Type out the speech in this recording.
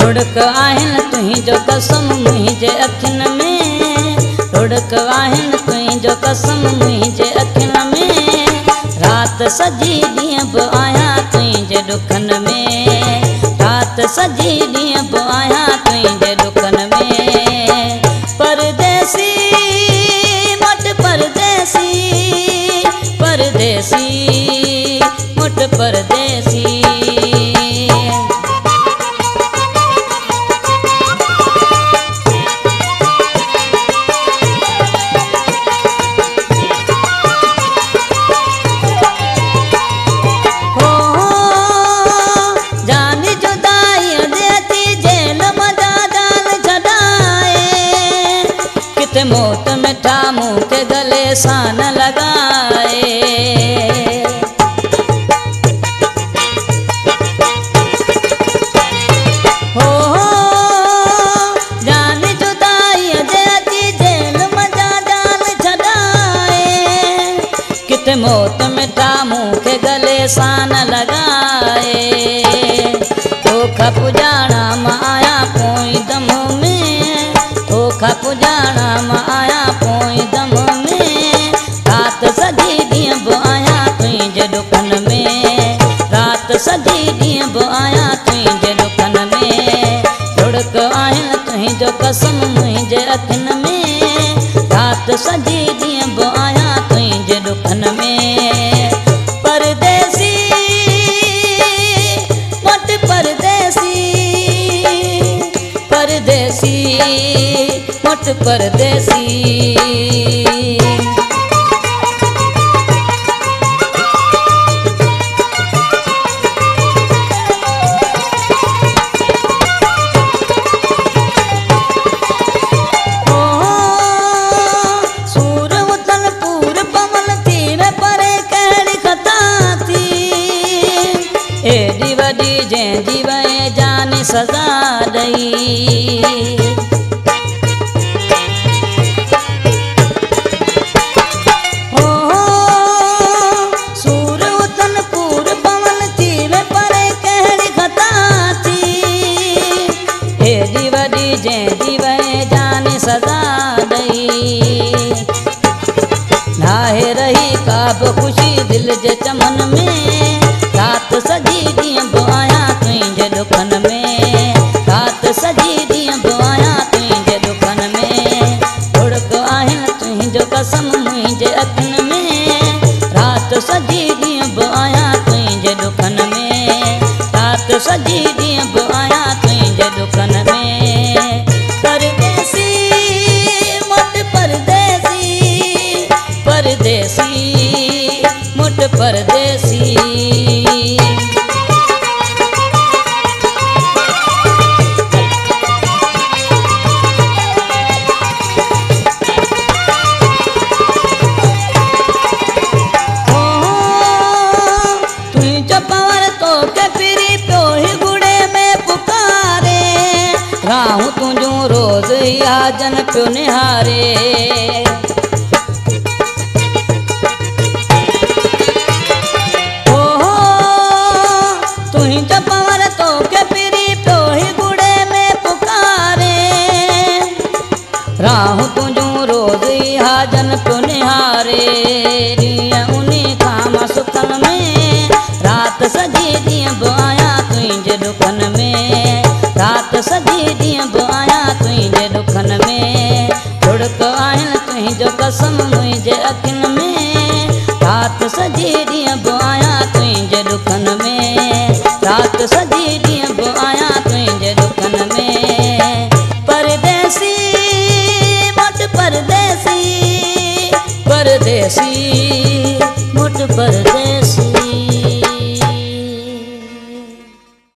रुड़क आहिनि तुंहिंजो कसम मुंहिंजे अखियुनि में, रुड़क आहिनि तुंहिंजो कसम मुंहिंजे अखियुनि में। रात सॼी ॾींहं बि आहियां तुंहिंजे ॾुखनि में, रात सॼी ॾींहं बि आहियां तुंहिंजे ॾुखनि में। परदेसी मुठ परदेसी, परदेसी मुठ परदेसी। मौत मिठा मुँह के गले सान लगाए, हो जान जुदाई देती जेल मजा जान छड़ाए। कित मौत मिठा मुँह के गले सान लगाए। धोखा पुजाना माया पोई दम में, धोखा पुजाना माया पोई दम में। रात सॼी ॾींहं बि आहियां तुंहिंजे ॾुखनि में, रात सॼी ॾींहं बि आहियां तुंहिंजे ॾुखनि में। रुड़क आहिनि तुंहिंजो कसम मुंहिंजे अखियुनि में, रात सॼी ॾींहं बि आहियां तुंहिंजे ॾुखनि में। परदेसी मुठ परदेसी, परदेसी मुठ परदेसी। सूर उथल पूर पवन तीर परे कहिड़ी खता थी, एॾी वॾी जंहिंजी वए जान सज़ा ॾई। जंहिंजी वए जान सज़ा ॾई। नाहे रही का बि ख़ुशी दिलि जे चमन में, रात सॼी ॾींहं बि आहियां तुंहिंजे ॾुखनि में, रात सॼी ॾींहं बि आहियां तुंहिंजे ॾुखनि में। रुड़क आहिनि तुंहिंजो कसम मुंहिंजे अखियुनि में, रात सॼी ॾींहं बि आहियां तुंहिंजे ॾुखनि में, रात सॼी ॾींहं बि आहियां तुंहिंजे ॾुखनि में। परदेसी मुठ परदेसी, परदेसी मुठ परदेसी। तुंहिंजो पवर तोखे फिरी पियो ही गुड़े में पुकारे, राहूं तुंहिंजूं रोज़ याजन पियो निहारे। तुंहिंजो पवर तोखे फिरी पियो ही गुड़े में पुकारे, राहूं तुंहिंजूं रोज़ याजन पियो निहारे।